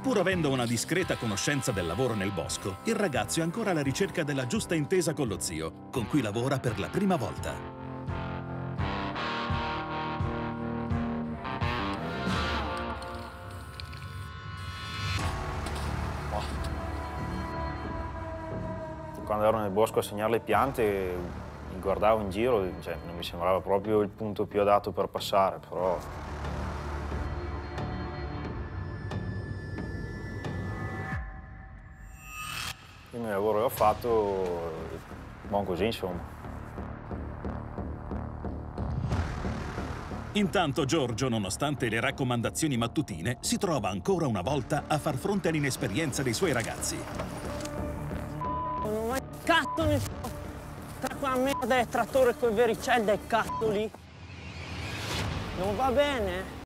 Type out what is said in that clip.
Pur avendo una discreta conoscenza del lavoro nel bosco, il ragazzo è ancora alla ricerca della giusta intesa con lo zio, con cui lavora per la prima volta. Quando ero nel bosco a segnare le piante, mi guardavo in giro, cioè, non mi sembrava proprio il punto più adatto per passare, però... Il mio lavoro l'ho fatto, buon così, insomma. Intanto Giorgio, nonostante le raccomandazioni mattutine, si trova ancora una volta a far fronte all'inesperienza dei suoi ragazzi. Non ho mai cazzo nessuno tra quella merda del trattore con i verricelli del cazzo lì. Non va bene?